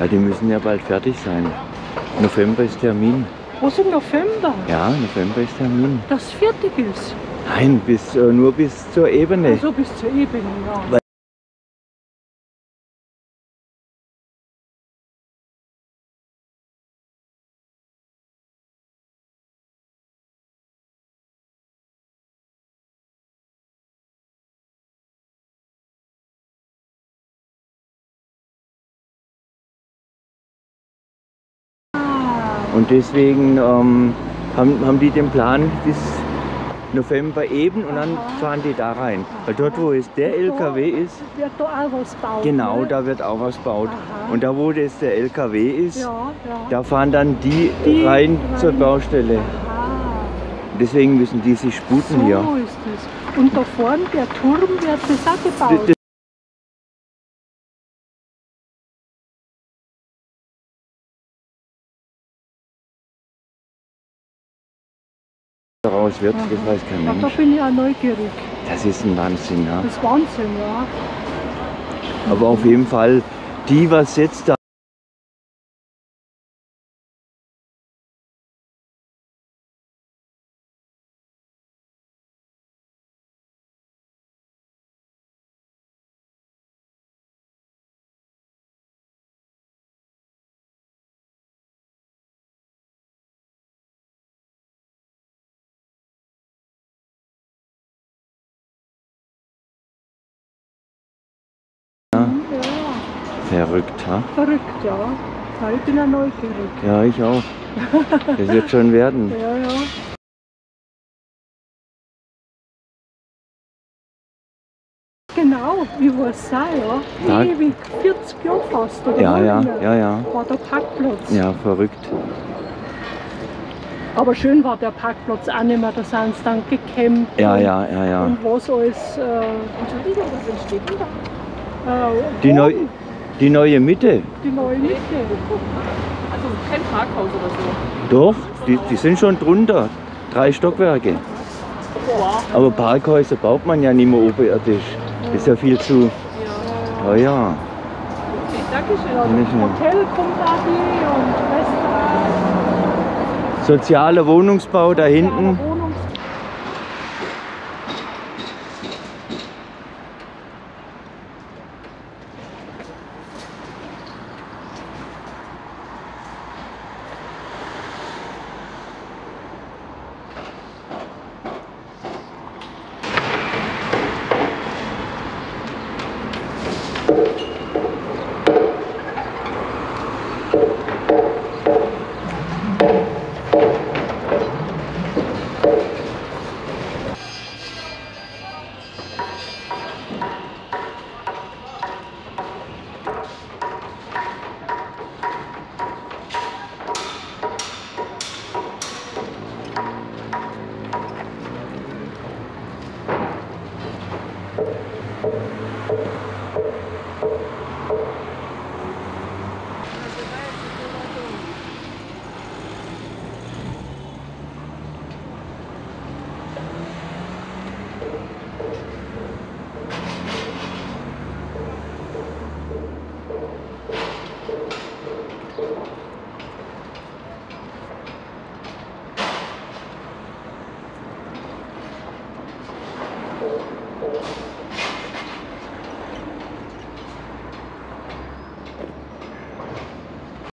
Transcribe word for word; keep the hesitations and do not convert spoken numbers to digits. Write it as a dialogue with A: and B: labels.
A: Ja, die müssen ja bald fertig sein. November ist Termin.
B: Wo ist im November?
A: Ja, November ist Termin.
B: Das fertig ist.
A: Nein, bis, äh, nur bis zur Ebene.
B: Also bis zur Ebene, ja.
A: Weil Und deswegen ähm, haben, haben die den Plan bis November eben und dann fahren die da rein. Weil dort, wo es der L K W ist,
B: wird da auch was baut.
A: genau,
B: ne?
A: da wird auch was gebaut.
B: Aha.
A: Und da, wo das der L K W ist,
B: Ja, ja.
A: da fahren dann die,
B: Die
A: rein,
B: rein.
A: zur Baustelle.
B: Aha.
A: Deswegen müssen die sich sputen
B: So
A: hier.
B: ist es. Und da vorne, der Turm wird das auch gebaut.
A: D- Daraus wird, das weiß kein
B: Ja, da
A: Mensch.
B: bin ich auch neugierig.
A: Das ist ein Wahnsinn, ja.
B: Das ist Wahnsinn, ja.
A: Aber auf jeden Fall, die, was jetzt da
B: Ja,
A: verrückt, ha?
B: verrückt, ja. Ja, ich bin auch neugierig.
A: Ja, ich auch. Das wird schon werden.
B: Ja, ja. Genau, wie war es sein, ja?
A: Da-
B: Ewig, vierzig Jahre fast, oder?
A: Ja,
B: noch
A: ja,
B: länger,
A: ja, ja.
B: war der Parkplatz.
A: Ja, verrückt.
B: Aber schön war der Parkplatz auch nicht mehr, da sind sie dann gecampt.
A: Ja,
B: und,
A: ja, ja, ja.
B: Und was alles. Äh, Entschuldigung, was entsteht denn da? Äh,
A: Die, neu,
B: oben,
A: die neue Mitte.
B: die neue Mitte.
C: Also kein Parkhaus oder so.
A: Doch, die, die sind schon drunter. Drei Stockwerke.
C: Boah.
A: Aber Parkhäuser baut man ja nicht mehr oberirdisch. Das ist ja viel zu
C: Ja.
A: teuer.
C: Okay, danke schön.
B: Ja,
A: Nicht mehr.
B: Hotel kommt da hier und Restaurant.
A: Sozialer Wohnungsbau da hinten.
B: Ja, Wohnungs